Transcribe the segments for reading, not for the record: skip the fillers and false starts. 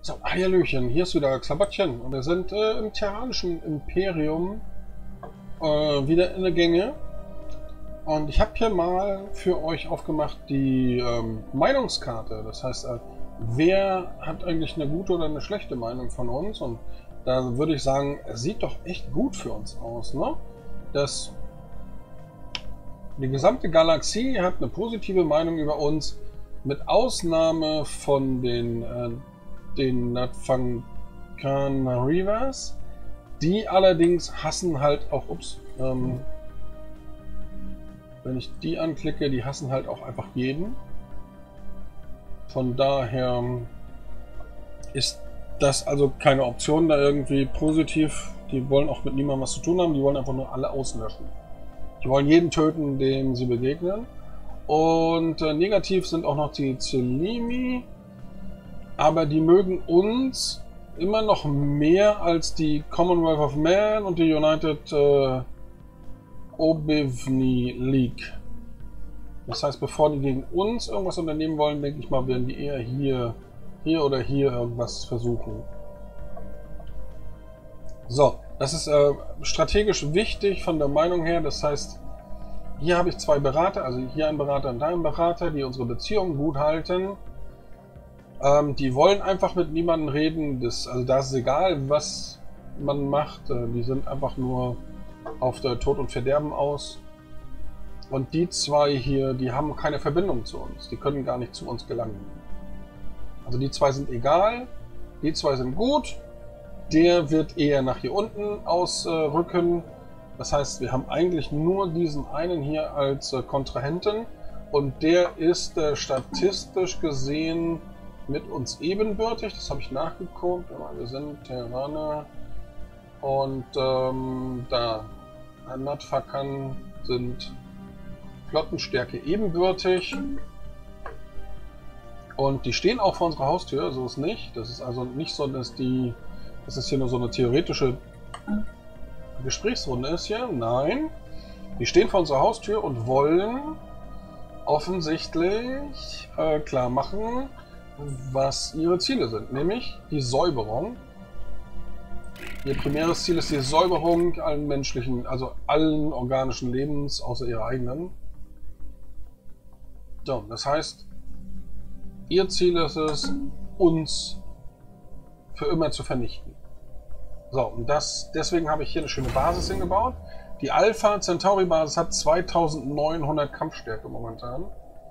So, Hallöchen, hier ist wieder Xabottchen und wir sind im Terranischen Imperium wieder in der Gänge. Und ich habe hier mal für euch aufgemacht die Meinungskarte. Das heißt, wer hat eigentlich eine gute oder eine schlechte Meinung von uns? Und da würde ich sagen, es sieht doch echt gut für uns aus, ne? Die gesamte Galaxie hat eine positive Meinung über uns, mit Ausnahme von den Natfankan Rivers. Die allerdings hassen halt auch, wenn ich die anklicke, die hassen halt auch einfach jeden. Von daher ist das also keine Option da irgendwie positiv. Die wollen auch mit niemandem was zu tun haben, die wollen einfach nur alle auslöschen. Die wollen jeden töten, dem sie begegnen. Und negativ sind auch noch die Zelimi. Aber die mögen uns immer noch mehr als die Commonwealth of Man und die United Obivni League. Das heißt, bevor die gegen uns irgendwas unternehmen wollen, denke ich mal, werden die eher hier oder hier irgendwas versuchen. So, das ist strategisch wichtig von der Meinung her. Das heißt, hier habe ich zwei Berater, also hier ein Berater und da ein Berater, die unsere Beziehung gut halten. Die wollen einfach mit niemandem reden. Also da ist es egal, was man macht. Die sind einfach nur auf der Tod und Verderben aus. Und die zwei hier, die haben keine Verbindung zu uns. Die können gar nicht zu uns gelangen. Also die zwei sind egal. Die zwei sind gut. Der wird eher nach hier unten ausrücken. Das heißt, wir haben eigentlich nur diesen einen hier als Kontrahenten. Und der ist statistisch gesehen mit uns ebenbürtig. Das habe ich nachgeguckt. Wir sind Terraner und da Natfakan sind Flottenstärke ebenbürtig. Und die stehen auch vor unserer Haustür, so ist nicht. Das ist also nicht so, dass das hier nur so eine theoretische Gesprächsrunde ist hier. Nein, die stehen vor unserer Haustür und wollen offensichtlich klar machen, was ihre Ziele sind, nämlich die Säuberung. Ihr primäres Ziel ist die Säuberung allen menschlichen, also allen organischen Lebens, außer ihrer eigenen. So, das heißt, ihr Ziel ist es, uns für immer zu vernichten. So, und deswegen habe ich hier eine schöne Basis hingebaut. Die Alpha Centauri Basis hat 2900 Kampfstärke momentan.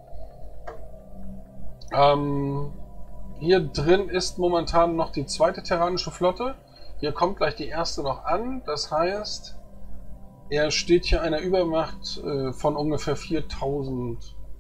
Hier drin ist momentan noch die zweite terranische Flotte. Hier kommt gleich die erste noch an. Das heißt, er steht hier einer Übermacht von ungefähr 4.000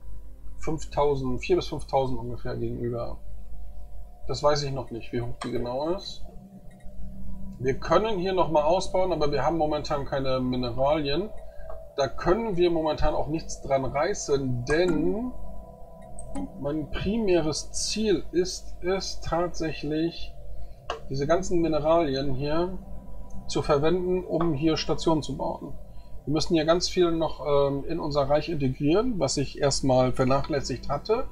bis 5.000 ungefähr gegenüber. Das weiß ich noch nicht, wie hoch die genau ist. Wir können hier nochmal ausbauen, aber wir haben momentan keine Mineralien. Da können wir momentan auch nichts dran reißen, denn mein primäres Ziel ist es tatsächlich, diese ganzen Mineralien hier zu verwenden, um hier Stationen zu bauen. Wir müssen hier ganz viel noch in unser Reich integrieren, was ich erstmal vernachlässigt hatte,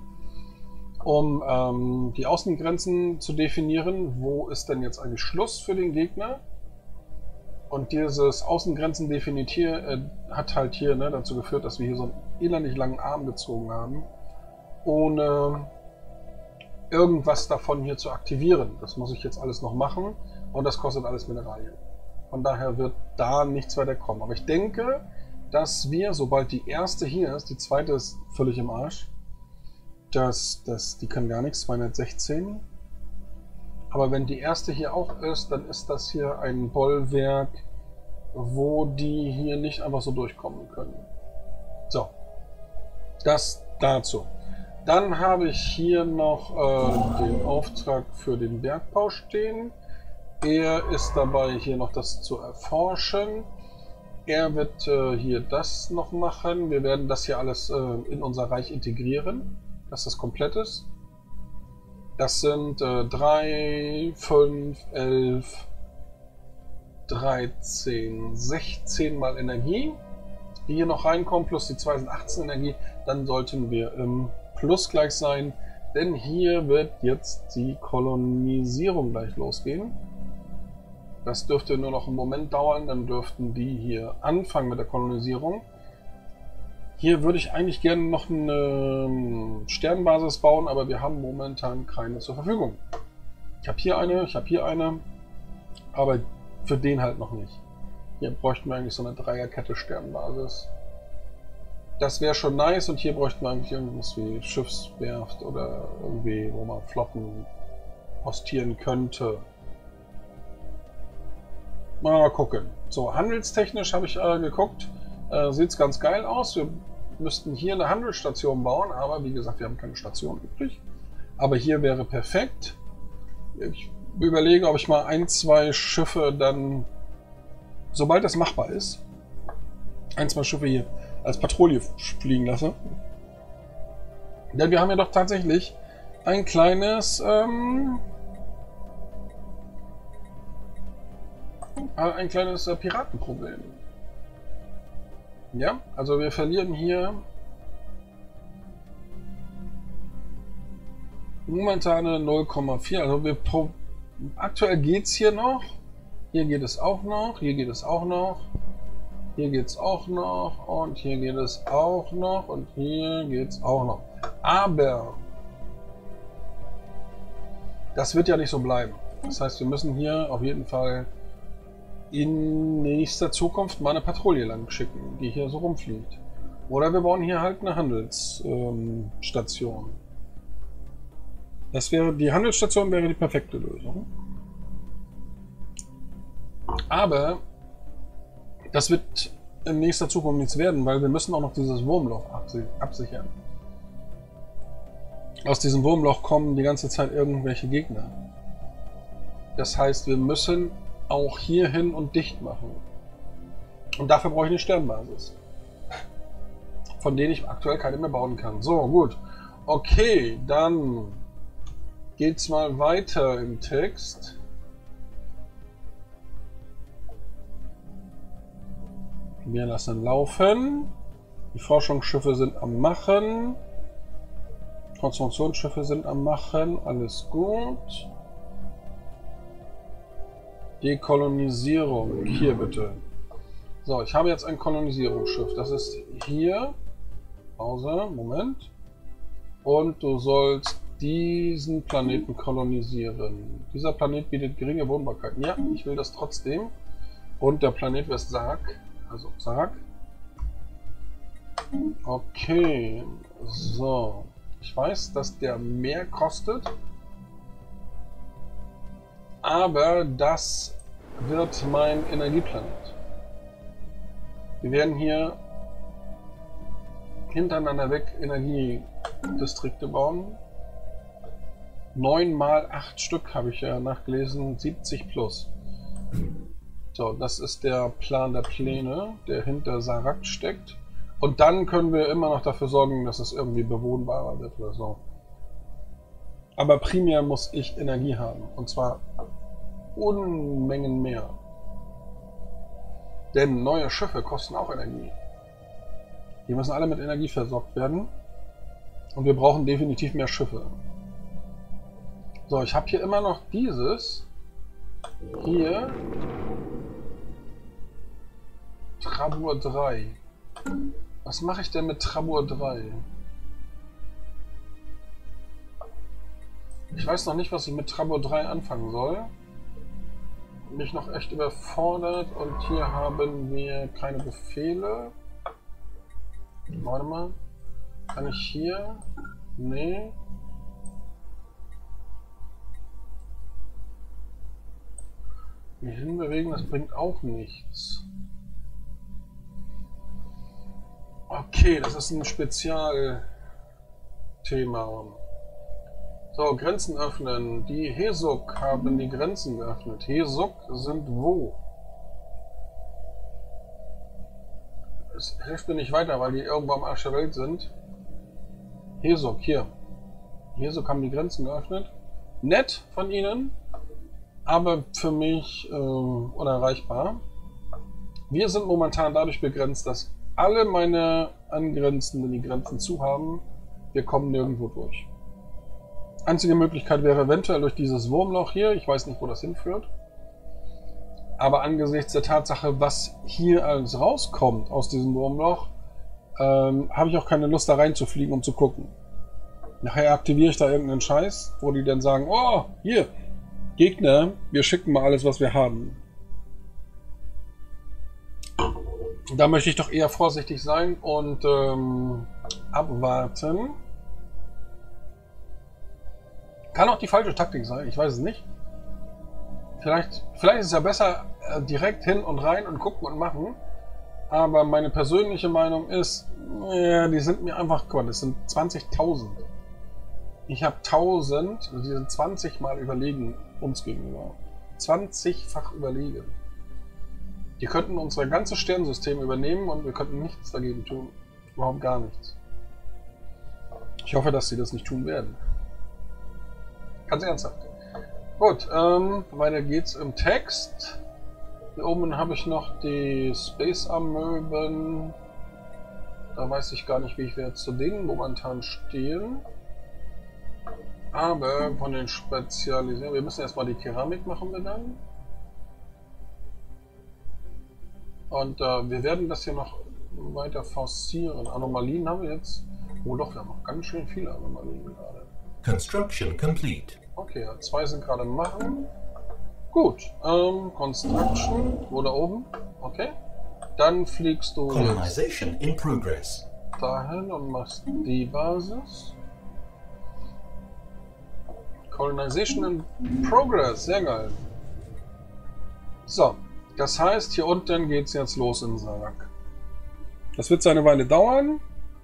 um die Außengrenzen zu definieren. Wo ist denn jetzt eigentlich Schluss für den Gegner? Und dieses Außengrenzen definieren hat halt hier dazu geführt, dass wir hier so einen elendig langen Arm gezogen haben, ohne irgendwas davon hier zu aktivieren. Das muss ich jetzt alles noch machen und das kostet alles Mineralien. Von daher wird da nichts weiter kommen. Aber ich denke, dass wir, sobald die erste hier ist, die zweite ist völlig im Arsch, die kann gar nichts, 216. Aber wenn die erste hier auch ist, dann ist das hier ein Bollwerk, wo die hier nicht einfach so durchkommen können. So, das dazu. Dann habe ich hier noch den Auftrag für den Bergbau stehen. Er ist dabei, hier noch das zu erforschen. Er wird hier das noch machen. Wir werden das hier alles in unser Reich integrieren, dass das komplett ist. Das sind 3, 5, 11, 13, 16 mal Energie, die hier noch reinkommen, plus die 2 sind 18 Energie. Dann sollten wir im Plus gleich sein, Denn hier wird jetzt die Kolonisierung gleich losgehen. Das dürfte nur noch einen Moment dauern, dann dürften die hier anfangen mit der Kolonisierung. Hier würde ich eigentlich gerne noch eine Sternbasis bauen, aber wir haben momentan keine zur Verfügung. Ich habe hier eine, aber für den halt noch nicht. Hier bräuchten wir eigentlich so eine Dreierkette Sternbasis. Das wäre schon nice und hier bräuchten wir eigentlich irgendwas wie Schiffswerft oder irgendwie, wo man Flotten postieren könnte. Mal gucken. So, handelstechnisch habe ich geguckt. Sieht es ganz geil aus. Wir müssten hier eine Handelsstation bauen, aber wie gesagt, wir haben keine Station übrig. Aber hier wäre perfekt. Ich überlege, ob ich mal ein, zwei Schiffe dann, sobald das machbar ist, ein, zwei Schiffe hier als Patrouille fliegen lasse. Denn wir haben ja doch tatsächlich ein kleines Piratenproblem. Ja, also wir verlieren hier momentane 0,4. Also aktuell geht es hier noch. Hier geht es auch noch. Hier geht es auch noch. Hier geht es auch noch. Und hier geht es auch noch. Und hier geht es auch noch. Aber das wird ja nicht so bleiben. Das heißt, wir müssen hier auf jeden Fall in nächster Zukunft mal eine Patrouille lang schicken, die hier so rumfliegt. Oder wir bauen hier halt eine Handelsstation. Die Handelsstation wäre die perfekte Lösung. Aber das wird in nächster Zukunft nichts werden, weil wir müssen auch noch dieses Wurmloch absichern. Aus diesem Wurmloch kommen die ganze Zeit irgendwelche Gegner. Das heißt, wir müssen auch hier hin und dicht machen. Und dafür brauche ich eine Sternbasis, von denen ich aktuell keine mehr bauen kann. So, gut. Okay, dann geht's mal weiter im Text. Wir lassen laufen. Die Forschungsschiffe sind am Machen. Konstruktionsschiffe sind am Machen. Alles gut. Dekolonisierung. Hier bitte. So, ich habe jetzt ein Kolonisierungsschiff. Das ist hier. Pause. Moment. Und du sollst diesen Planeten kolonisieren. Dieser Planet bietet geringe Wohnbarkeit. Ja, ich will das trotzdem. Und der Planet wird Sarg. Also Sarg. Okay. So. Ich weiß, dass der mehr kostet. Aber das wird mein Energieplanet. Wir werden hier hintereinander weg Energiedistrikte bauen. 9 mal 8 Stück habe ich ja nachgelesen, 70 plus. So, das ist der Plan der Pläne, der hinter Sarakt steckt. Und dann können wir immer noch dafür sorgen, dass es irgendwie bewohnbarer wird oder so. Aber primär muss ich Energie haben. Und zwar Unmengen mehr. Denn neue Schiffe kosten auch Energie. Die müssen alle mit Energie versorgt werden. Und wir brauchen definitiv mehr Schiffe. So, ich habe hier immer noch dieses. Hier. Trabur 3. Was mache ich denn mit Trabur 3? Ich weiß noch nicht, was ich mit Trabur 3 anfangen soll. Mich noch echt überfordert und hier haben wir keine Befehle. Warte mal. Kann ich hier? Nee. Mich hinbewegen, das bringt auch nichts. Okay, das ist ein Spezialthema. So, Grenzen öffnen. Die Hesuk haben die Grenzen geöffnet. Hesuk sind wo? Es hilft mir nicht weiter, weil die irgendwo am Arsch der Welt sind. Hesuk, hier. Hesuk haben die Grenzen geöffnet. Nett von ihnen, aber für mich unerreichbar. Wir sind momentan dadurch begrenzt, dass alle meine Angrenzenden die Grenzen zu haben. Wir kommen nirgendwo durch. Einzige Möglichkeit wäre eventuell durch dieses Wurmloch hier. Ich weiß nicht, wo das hinführt. Aber angesichts der Tatsache, was hier alles rauskommt aus diesem Wurmloch, habe ich auch keine Lust da reinzufliegen, um zu gucken. Nachher aktiviere ich da irgendeinen Scheiß, wo die dann sagen, oh, hier, Gegner, wir schicken mal alles, was wir haben. Da möchte ich doch eher vorsichtig sein und abwarten. Kann auch die falsche Taktik sein, ich weiß es nicht. Vielleicht ist es ja besser, direkt hin und rein und gucken und machen. Aber meine persönliche Meinung ist, die sind mir einfach, guck mal, das sind 20.000. Ich habe 1000, also die sind 20 Mal überlegen uns gegenüber. 20-fach überlegen. Die könnten unser ganzes Sternensystem übernehmen und wir könnten nichts dagegen tun. Überhaupt gar nichts. Ich hoffe, dass sie das nicht tun werden. Ganz ernsthaft. Gut, weiter geht's im Text. Hier oben habe ich noch die Space-Amöben. Da weiß ich gar nicht, wie ich jetzt zu denen momentan stehen. Aber von den Spezialisierungen, wir müssen erstmal die Keramik machen wir dann. Und wir werden das hier noch weiter forcieren. Anomalien haben wir jetzt. Oh doch, wir haben noch ganz schön viele Anomalien gerade. Construction complete. Okay, ja, 2 sind gerade machen. Gut, Construction, wo da oben? Okay. Dann fliegst du Colonization in progress. Dahin und machst die Basis. Colonization in progress, sehr geil. So, das heißt, hier unten geht es jetzt los in Sarg. Das wird seine Weile dauern.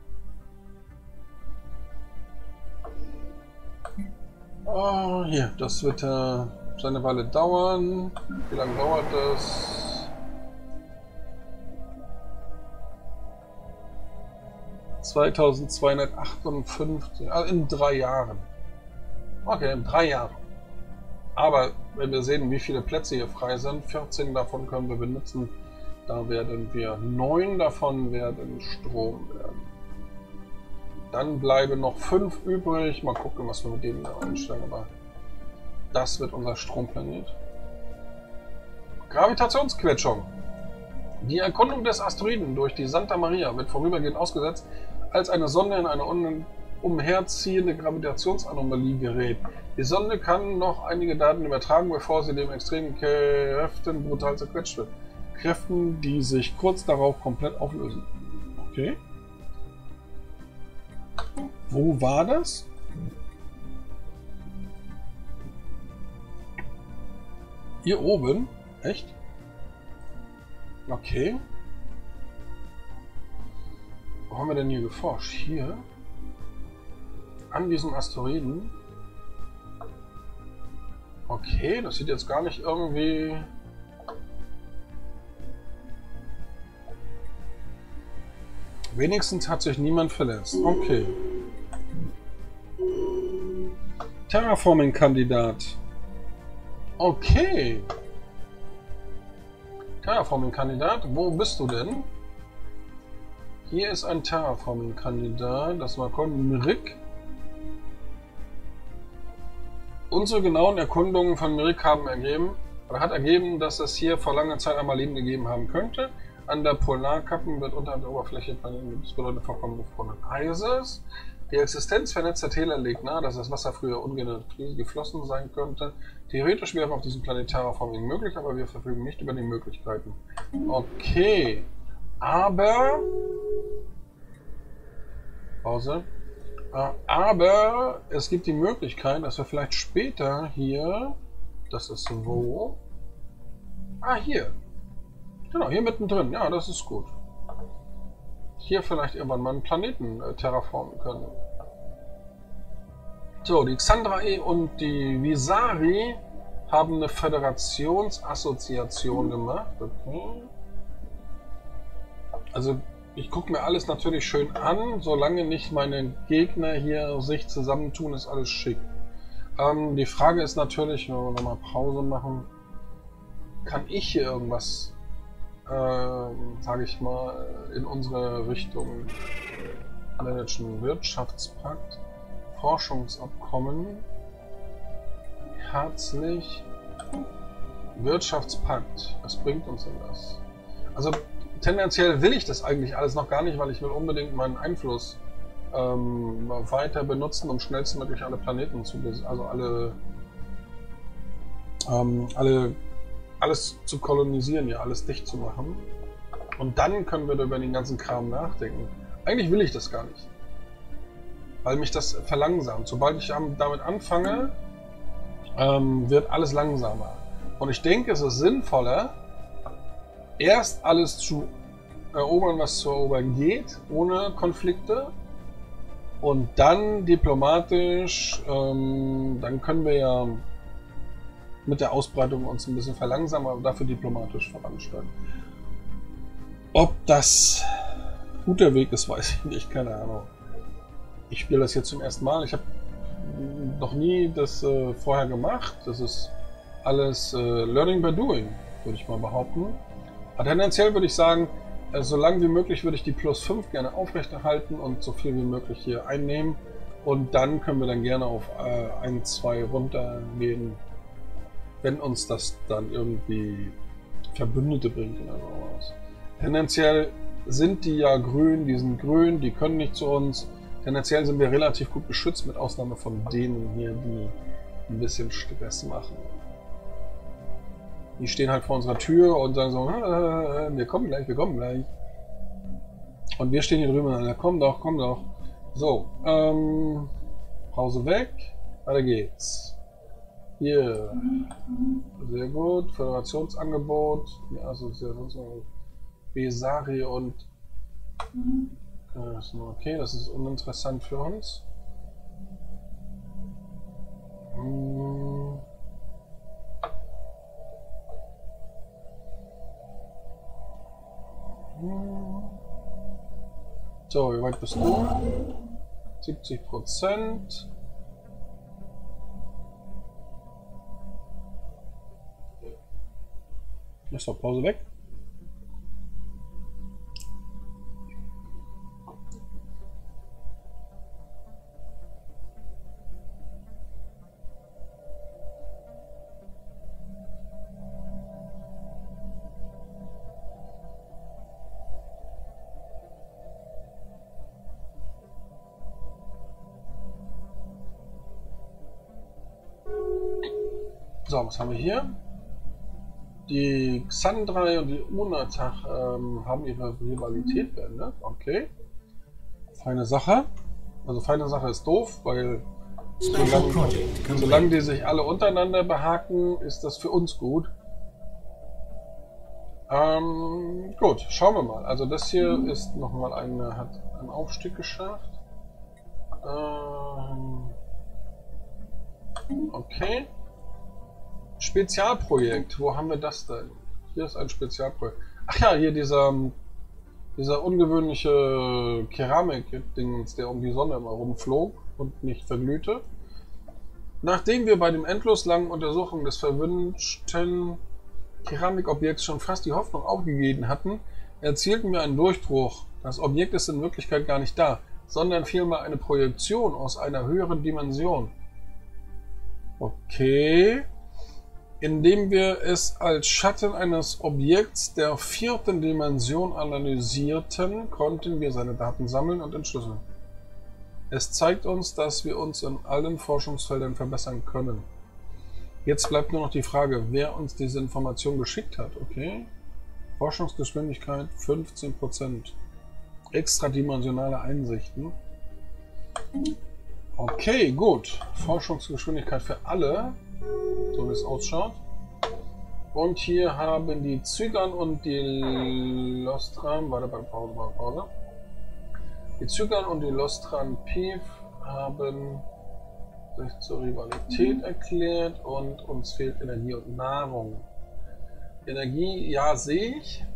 Oh, hier, das wird seine Weile dauern. Wie lange dauert das? 2258, also in 3 Jahren. Okay, in 3 Jahren. Aber wenn wir sehen, wie viele Plätze hier frei sind, 14 davon können wir benutzen. Da werden wir 9 davon werden Strom werden. Dann bleiben noch 5 übrig. Mal gucken, was wir mit denen anstellen. Aber das wird unser Stromplanet. Gravitationsquetschung. Die Erkundung des Asteroiden durch die Santa Maria wird vorübergehend ausgesetzt, als eine Sonde in eine umherziehende Gravitationsanomalie gerät. Die Sonde kann noch einige Daten übertragen, bevor sie dem extremen Kräften brutal zerquetscht wird. Kräften, die sich kurz darauf komplett auflösen. Okay. Wo war das? Hier oben? Echt? Okay. Wo haben wir denn hier geforscht? Hier? An diesem Asteroiden? Okay, das sieht jetzt gar nicht irgendwie... Wenigstens hat sich niemand verletzt. Okay. Terraforming-Kandidat. Okay. Terraforming-Kandidat, wo bist du denn? Hier ist ein Terraforming-Kandidat. Das war Mirik. Unsere genauen Erkundungen von Mirik haben ergeben, dass es hier vor langer Zeit einmal Leben gegeben haben könnte. An der Polarkappen wird unterhalb der Oberfläche das bedeutende Vorkommen gefrorenen Eises. Die Existenz vernetzter Täler legt nahe, dass das Wasser früher ungehindert geflossen sein könnte. Theoretisch wäre auf diesem Planet Terraforming möglich, aber wir verfügen nicht über die Möglichkeiten. Okay. Aber... Pause. Aber es gibt die Möglichkeit, dass wir vielleicht später hier... Das ist wo? Ah, hier. Genau, hier mittendrin. Ja, das ist gut. Hier vielleicht irgendwann mal einen Planeten terraformen können. So, die Xandrae und die Visari haben eine Föderationsassoziation gemacht. Okay. Also, ich gucke mir alles natürlich schön an, solange nicht meine Gegner hier sich zusammentun, ist alles schick. Die Frage ist natürlich, wenn wir nochmal Pause machen, kann ich hier irgendwas sage ich mal, in unsere Richtung managen? Wirtschaftspakt, Forschungsabkommen. herzlich. Wirtschaftspakt. Was bringt uns denn das? Also tendenziell will ich das eigentlich alles noch gar nicht, weil ich will unbedingt meinen Einfluss weiter benutzen, um schnellstmöglich alle Planeten zu, also alles zu kolonisieren, ja, alles dicht zu machen. Und dann können wir über den ganzen Kram nachdenken. Eigentlich will ich das gar nicht. Weil mich das verlangsamt. Sobald ich damit anfange, wird alles langsamer. Und ich denke, es ist sinnvoller, erst alles zu erobern, was zu erobern geht, ohne Konflikte. Und dann diplomatisch, dann können wir ja mit der Ausbreitung uns ein bisschen verlangsamen, aber dafür diplomatisch voranschreiten. Ob das guter Weg ist, weiß ich nicht, keine Ahnung. Ich spiele das jetzt zum ersten Mal. Ich habe noch nie das vorher gemacht. Das ist alles Learning by Doing, würde ich mal behaupten. Aber tendenziell würde ich sagen, so lange wie möglich würde ich die plus 5 gerne aufrechterhalten und so viel wie möglich hier einnehmen. Und dann können wir dann gerne auf 1, 2 runtergehen, wenn uns das dann irgendwie Verbündete bringt oder sowas. Tendenziell sind die ja grün, die sind grün, die können nicht zu uns. Tendenziell sind wir relativ gut beschützt, mit Ausnahme von denen hier, die ein bisschen Stress machen. Die stehen halt vor unserer Tür und sagen so, wir kommen gleich, wir kommen gleich. Und wir stehen hier drüben und sagen, komm doch, komm doch. So, Pause weg, weiter geht's. Hier, sehr gut, Föderationsangebot, ja, also Besari und okay, das ist uninteressant für uns. So, wie weit bist du? 70%. Ist doch Pause weg. So, was haben wir hier? Die Xandrei und die Unatach haben ihre Rivalität beendet. Okay. Feine Sache. Also feine Sache ist doof, weil solange die sich alle untereinander behaken, ist das für uns gut. Gut, schauen wir mal. Also das hier ist nochmal hat einen Aufstieg geschafft. Okay. Spezialprojekt, wo haben wir das denn? Hier ist ein Spezialprojekt. Ach ja, hier dieser ungewöhnliche Keramik-Ding, der um die Sonne immer rumflog und nicht verglühte. Nachdem wir bei dem endlos langen Untersuchung des verwünschten Keramikobjekts schon fast die Hoffnung aufgegeben hatten, erzielten wir einen Durchbruch. Das Objekt ist in Wirklichkeit gar nicht da, sondern vielmehr eine Projektion aus einer höheren Dimension. Okay. Indem wir es als Schatten eines Objekts der 4. Dimension analysierten, konnten wir seine Daten sammeln und entschlüsseln. Es zeigt uns, dass wir uns in allen Forschungsfeldern verbessern können. Jetzt bleibt nur noch die Frage, wer uns diese Information geschickt hat. Okay. Forschungsgeschwindigkeit 15%. Extradimensionale Einsichten. Okay, gut. Forschungsgeschwindigkeit für alle. So wie es ausschaut. Und hier haben die Zygan und die Lostran, warte bei Pause. Die Zygan und die Lostran Piv haben sich zur Rivalität erklärt und uns fehlt Energie und Nahrung. Energie, ja, sehe ich.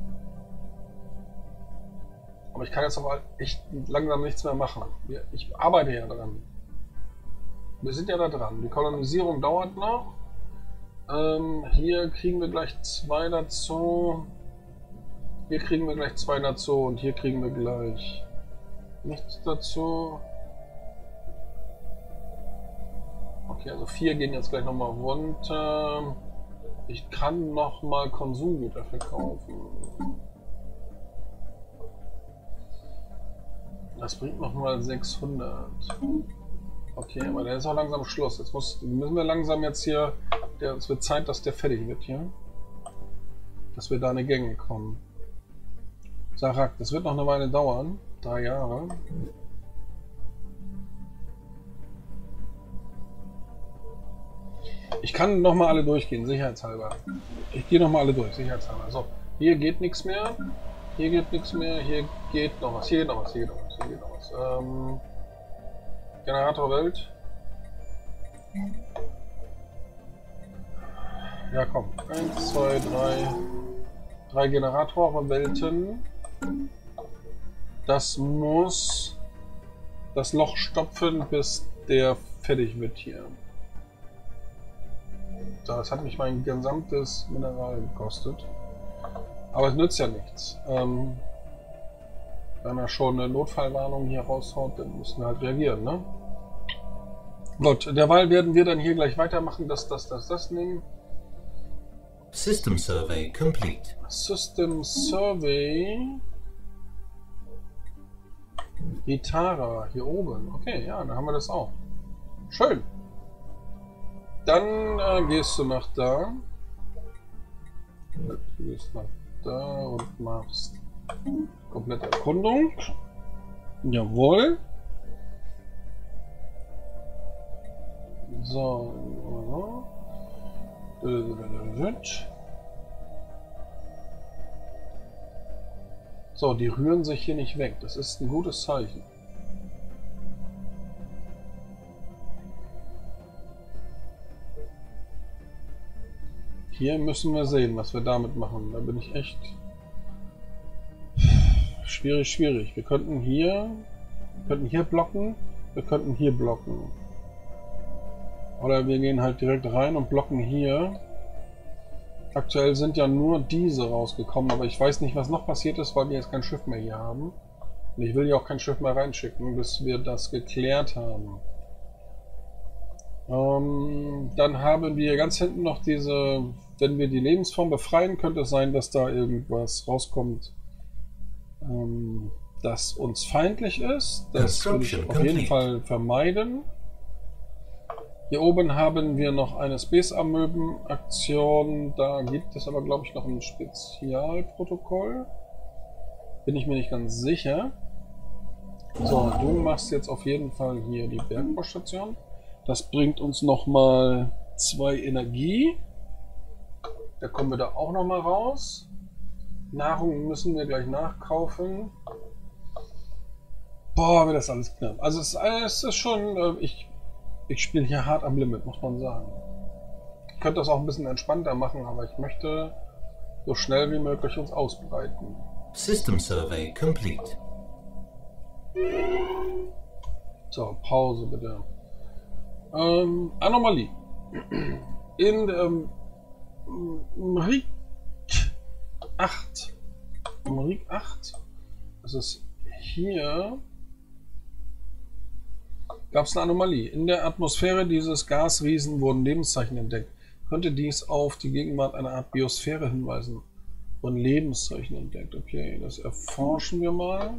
Aber ich kann jetzt aber echt langsam nichts mehr machen. Ich arbeite ja dran. Wir sind ja da dran. Die Kolonisierung dauert noch. Hier kriegen wir gleich 2 dazu. Hier kriegen wir gleich 2 dazu. Und hier kriegen wir gleich nichts dazu. Okay, also 4 gehen jetzt gleich nochmal runter. Ich kann nochmal Konsumgüter verkaufen. Das bringt nochmal 600. Okay, aber der ist auch langsam Schluss. Jetzt müssen wir langsam jetzt hier... Es wird Zeit, dass der fertig wird hier. Dass wir da in die Gänge kommen. Sarak, das wird noch eine Weile dauern. 3 Jahre. Ich kann nochmal alle durchgehen, sicherheitshalber. Ich gehe nochmal alle durch, sicherheitshalber. So, hier geht nichts mehr. Hier geht nichts mehr. Hier geht noch was. Hier geht noch was. Hier geht noch was. Hier geht noch was. Generatorwelt. Ja, komm. 1, 2, 3. 3 Generatorwelten. Das muss das Loch stopfen, bis der fertig wird hier. Das hat mich mein gesamtes Mineral gekostet. Aber es nützt ja nichts. Wenn er schon eine Notfallwarnung hier raushaut, dann müssen wir halt reagieren, ne? Gut, derweil werden wir dann hier gleich weitermachen, das nehmen. System survey complete. System Survey. Itara, hier oben. Okay, ja, dann haben wir das auch. Schön. Dann gehst du nach da. Du gehst nach da und machst komplette Erkundung. Jawohl. So. So, die rühren sich hier nicht weg. Das ist ein gutes Zeichen. Hier müssen wir sehen, was wir damit machen. Da bin ich echt schwierig. Wir könnten hier blocken, wir könnten hier blocken. Oder wir gehen halt direkt rein und blocken hier. Aktuell sind ja nur diese rausgekommen, aber ich weiß nicht, was noch passiert ist, weil wir jetzt kein Schiff mehr hier haben. Und ich will ja auch kein Schiff mehr reinschicken, bis wir das geklärt haben. Dann haben wir ganz hinten noch diese, wenn wir die Lebensform befreien, könnte es sein, dass da irgendwas rauskommt, das uns feindlich ist. Das will ich auf jeden Fall vermeiden. Hier oben haben wir noch eine Space-Amöben-Aktion. Da gibt es aber, glaube ich, noch ein Spezialprotokoll. Bin ich mir nicht ganz sicher. So, du machst jetzt auf jeden Fall hier die Bergbaustation. Das bringt uns nochmal 2 Energie. Da kommen wir da auch nochmal raus. Nahrung müssen wir gleich nachkaufen. Boah, wird das alles knapp. Also es ist schon... Ich spiele hier hart am Limit, muss man sagen. Ich könnte das auch ein bisschen entspannter machen, aber ich möchte so schnell wie möglich uns ausbreiten. System Survey complete. So, Pause bitte. Anomalie. In Mrik 8. Mrik 8. Das ist hier. Gab es eine Anomalie. In der Atmosphäre dieses Gasriesen wurden Lebenszeichen entdeckt. Könnte dies auf die Gegenwart einer Art Biosphäre hinweisen? Wurden Lebenszeichen entdeckt. Okay, das erforschen wir mal.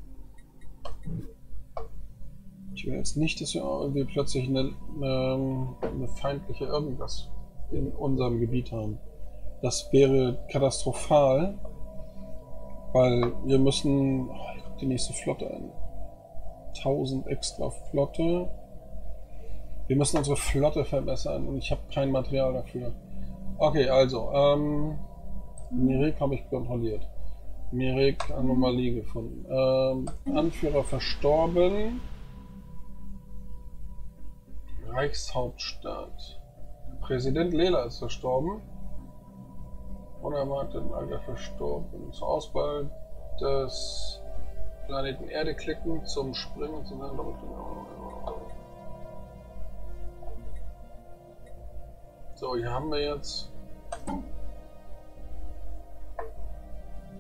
Ich will jetzt nicht, dass wir irgendwie plötzlich eine feindliche irgendwas in unserem Gebiet haben. Das wäre katastrophal, weil wir müssen die nächste Flotte an. 1000 extra Flotte. Wir müssen unsere Flotte verbessern und ich habe kein Material dafür. Okay, also, Mirik habe ich kontrolliert. Mirik Anomalie gefunden. Anführer verstorben. Reichshauptstadt. Präsident Lela ist verstorben. Unerwartet Alter verstorben. Zur Auswahl des Planeten Erde klicken, zum Springen, zum So, hier haben wir jetzt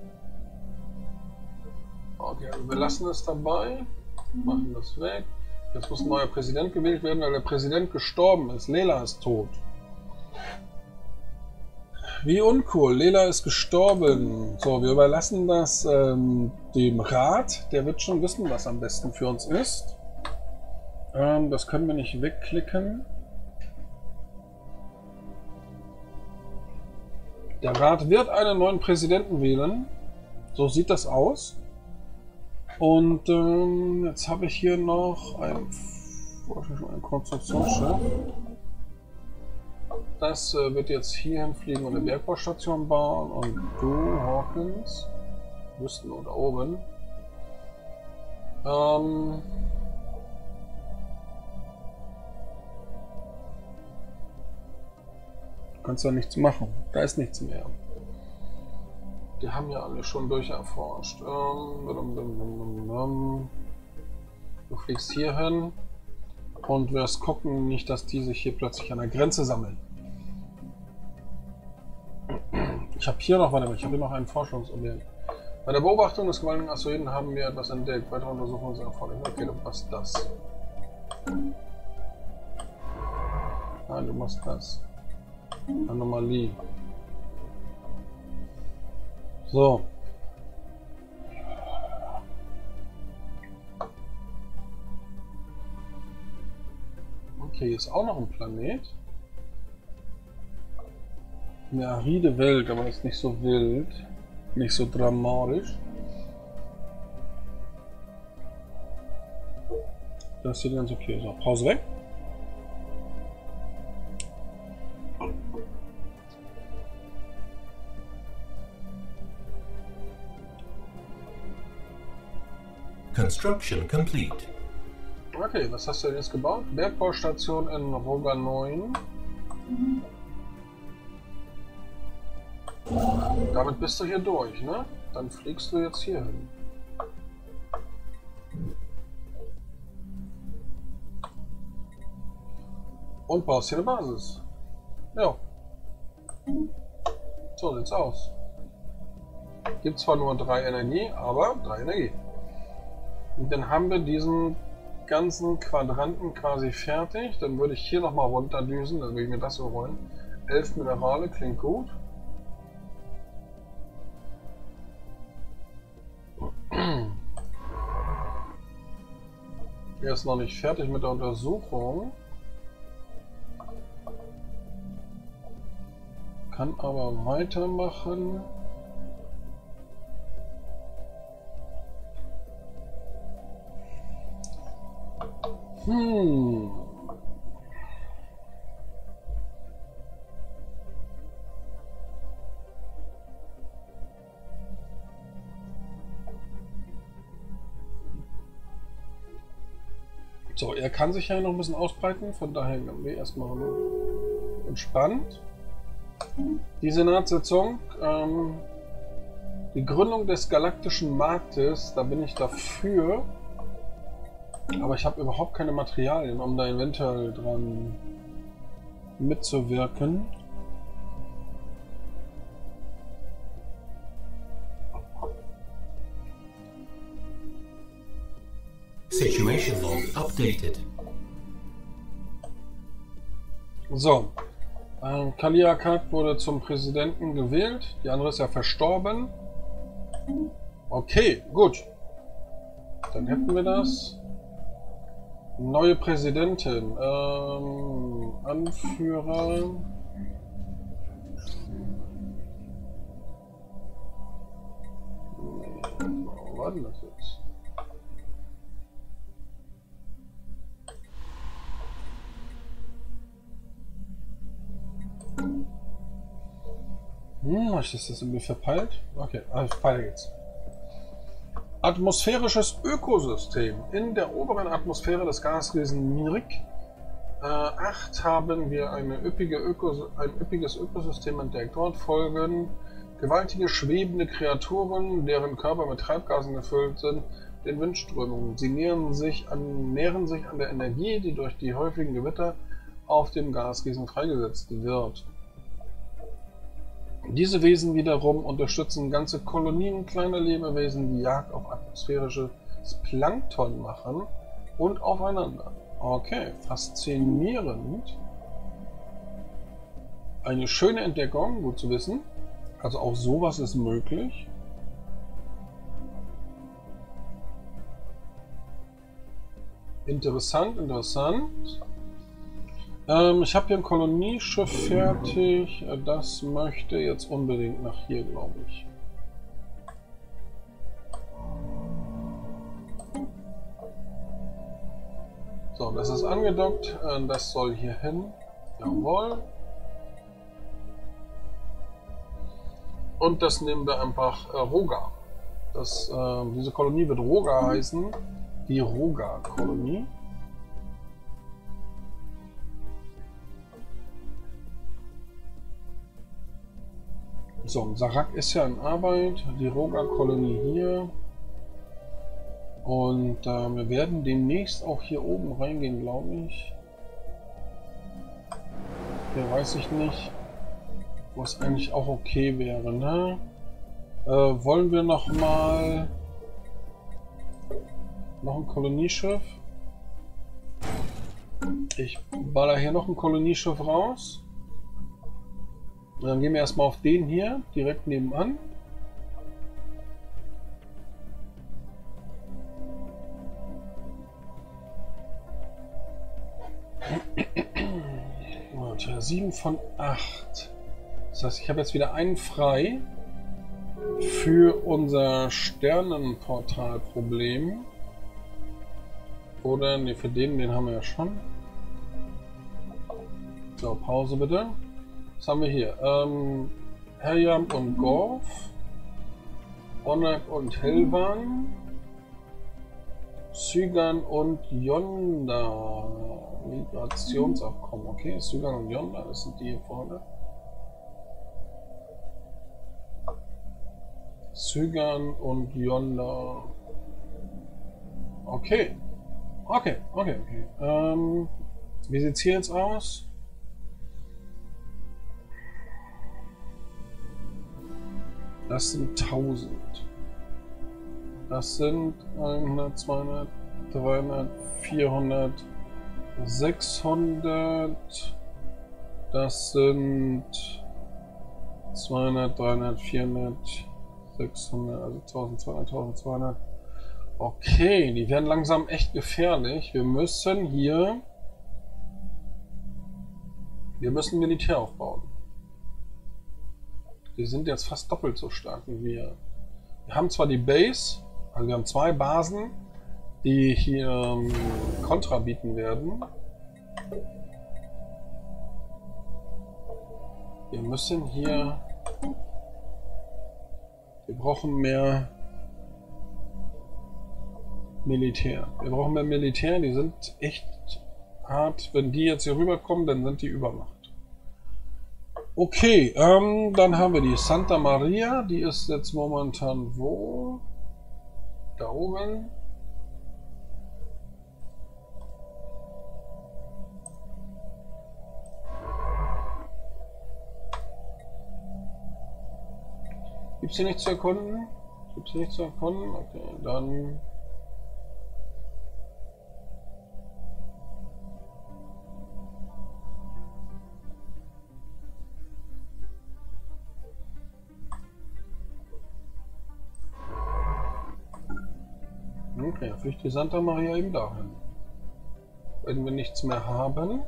okay, also wir lassen es dabei, machen das weg. Jetzt muss ein neuer Präsident gewählt werden, weil der Präsident gestorben ist. Lela ist tot. Wie uncool. Lela ist gestorben. So, wir überlassen das dem Rat. Der wird schon wissen, was am besten für uns ist. Das können wir nicht wegklicken. Der Rat wird einen neuen Präsidenten wählen. So sieht das aus. Und jetzt habe ich hier noch ein Konstruktionsschiff. Das wird jetzt hierhin fliegen und eine Bergbaustation bauen. Und du, Hawkins, bist nur da oben. Du kannst da nichts machen. Da ist nichts mehr. Die haben ja alle schon durcherforscht. Du fliegst hier hin und wirst gucken, nicht, dass die sich hier plötzlich an der Grenze sammeln. Ich habe hier noch, warte mal, ich habe hier noch ein Forschungsobjekt. Bei der Beobachtung des gewaltigen Asteroiden haben wir etwas entdeckt. Weitere Untersuchungen sind erforderlich. Okay, du machst das. Nein, du machst das. Anomalie. So. Okay, hier ist auch noch ein Planet. Eine aride Welt, aber ist nicht so wild. Nicht so dramatisch. Das sieht ganz okay. So, Pause weg. Construction complete. Okay, was hast du denn jetzt gebaut? Bergbaustation in Roga 9. Damit bist du hier durch, ne? Dann fliegst du jetzt hier hin. Und baust hier eine Basis. Ja. So sieht's aus. Gibt zwar nur 3 Energie, aber 3 Energie. Und dann haben wir diesen ganzen Quadranten quasi fertig. Dann würde ich hier nochmal runterdüsen, dann würde ich mir das so holen. 11 Minerale, klingt gut. Er ist noch nicht fertig mit der Untersuchung. Kann aber weitermachen. So, er kann sich ja noch ein bisschen ausbreiten, von daher werden wir erstmal entspannt. Die Senatssitzung, die Gründung des galaktischen Marktes, da bin ich dafür, aber ich habe überhaupt keine Materialien, um da eventuell dran mitzuwirken. Situation log updated. So, Kaliakat wurde zum Präsidenten gewählt, die andere ist ja verstorben. Okay, gut. Dann hätten wir das. Neue Präsidentin, Anführer. Wo war denn das jetzt? Habe ich das irgendwie verpeilt? Okay, weiter geht's. Atmosphärisches Ökosystem. In der oberen Atmosphäre des Gasriesen Mirik 8 haben wir ein üppiges Ökosystem entdeckt. Dort folgen gewaltige schwebende Kreaturen, deren Körper mit Treibgasen gefüllt sind, den Windströmungen. Sie nähren sich an der Energie, die durch die häufigen Gewitter auf dem Gasriesen freigesetzt wird. Diese Wesen wiederum unterstützen ganze Kolonien kleiner Lebewesen, die Jagd auf atmosphärisches Plankton machen. und aufeinander. Okay, faszinierend. Eine schöne Entdeckung, gut zu wissen. Also auch sowas ist möglich. Interessant, interessant. Ich habe hier ein Kolonieschiff fertig. Das möchte jetzt unbedingt nach hier, glaube ich. So, das ist angedockt. Das soll hier hin. Jawohl. Und das nehmen wir einfach Roga. Diese Kolonie wird Roga heißen. Die Roga-Kolonie. So, Sarak ist ja in Arbeit. Die Roga-Kolonie hier. Und wir werden demnächst auch hier oben reingehen, glaube ich. Hier weiß ich nicht, was eigentlich auch okay wäre, ne? Wollen wir noch mal ein Kolonieschiff? Ich baller hier noch ein Kolonieschiff raus. Und dann gehen wir erstmal auf den hier, direkt nebenan. Und ja, 7 von 8. Das heißt, ich habe jetzt wieder einen frei für unser Sternenportal-Problem. Oder, ne, für den haben wir ja schon. So, Pause bitte. Was haben wir hier? Herjam und Gorf. Onak und Helvan. Zygan und Yonda. Migrationsabkommen. Okay, Zygan und Yonda, das sind die hier vorne. Zygan und Yonda. Okay. Okay. Wie sieht es hier jetzt aus? Das sind 1000. Das sind 100, 200, 300, 400, 600. Das sind 200, 300, 400, 600, also 1200, 1200. Okay, die werden langsam echt gefährlich. Wir müssen Militär aufbauen. Die sind jetzt fast doppelt so stark wie wir. Wir haben zwar die Base, also wir haben 2 Basen, die hier Kontra bieten werden. Wir müssen hier... Wir brauchen mehr Militär. Wir brauchen mehr Militär, die sind echt hart. Wenn die jetzt hier rüberkommen, dann sind die Übermacht. Okay, dann haben wir die Santa Maria, die ist jetzt momentan wo? Da oben. Gibt es hier nichts zu erkunden? Okay, dann... Okay, fliegt die Santa Maria eben dahin. Wenn wir nichts mehr haben.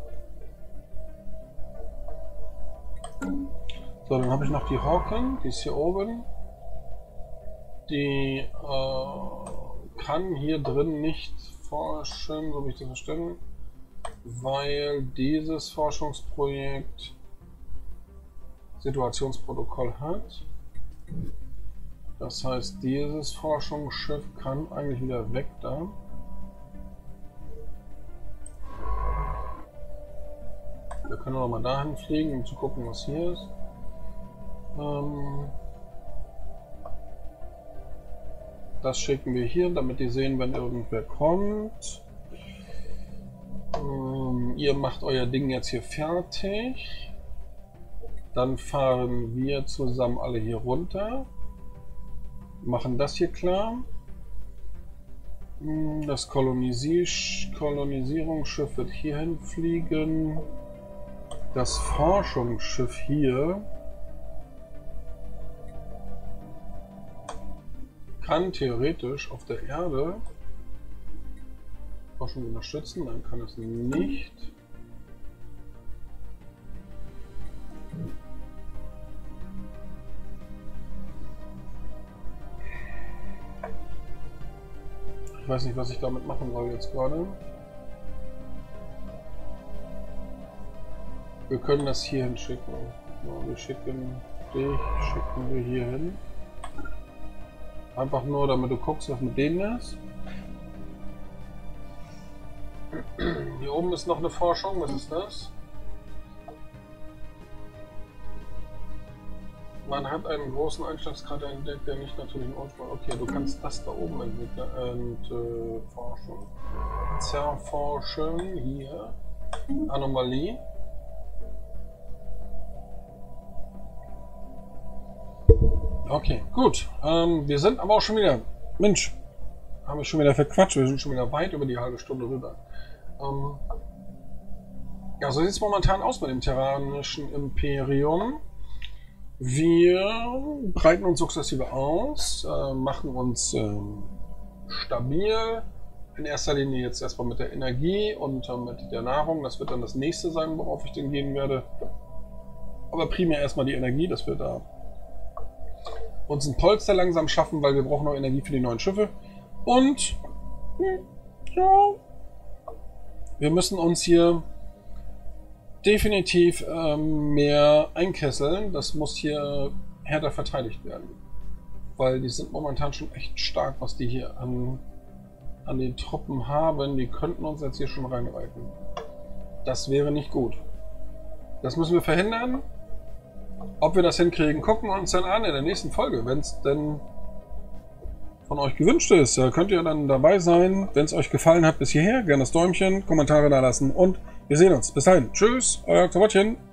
So, dann habe ich noch die Hawken, die ist hier oben. Die kann hier drin nicht forschen, so wie ich das verstehe, weil dieses Forschungsprojekt Situationsprotokoll hat. Das heißt, dieses Forschungsschiff kann eigentlich wieder weg da. Wir können noch mal dahin fliegen, um zu gucken, was hier ist. Das schicken wir hier, damit die sehen, wenn irgendwer kommt. Ihr macht euer Ding jetzt hier fertig. Dann fahren wir zusammen alle hier runter. Machen das hier klar. Das Kolonisierungsschiff wird hierhin fliegen. Das Forschungsschiff hier kann theoretisch auf der Erde Forschung unterstützen, dann kann es nicht. Ich weiß nicht, was ich damit machen soll jetzt gerade. Wir können das hier hinschicken. Ja, wir schicken wir hier hin. Einfach nur, damit du guckst, was mit denen ist. Hier oben ist noch eine Forschung. Was ist das? Man hat einen großen Einschlagskrater entdeckt, der nicht natürlichen Ursprung. Okay, du kannst das da oben entwickeln und forschen. Zerforschen hier. Anomalie. Okay, gut. Wir sind aber auch schon wieder... Mensch, haben wir schon wieder verquatscht. Wir sind schon wieder weit über die halbe Stunde rüber. Ja, so sieht es momentan aus mit dem Terranischen Imperium. Wir breiten uns sukzessive aus, machen uns stabil. In erster Linie jetzt erstmal mit der Energie und mit der Nahrung. Das wird dann das nächste sein, worauf ich denn gehen werde. Aber primär erstmal die Energie, dass wir da uns ein Polster langsam schaffen, weil wir brauchen noch Energie für die neuen Schiffe. Und ja, wir müssen uns hier definitiv mehr einkesseln. Das muss hier härter verteidigt werden. Weil die sind momentan schon echt stark, was die hier an den Truppen haben. Die könnten uns jetzt hier schon reinreiten. Das wäre nicht gut. Das müssen wir verhindern. Ob wir das hinkriegen, gucken wir uns dann an in der nächsten Folge. Wenn es denn von euch gewünscht ist, könnt ihr dann dabei sein. Wenn es euch gefallen hat bis hierher, gerne das Däumchen, Kommentare da lassen und wir sehen uns. Bis dahin. Tschüss, euer Karottchen.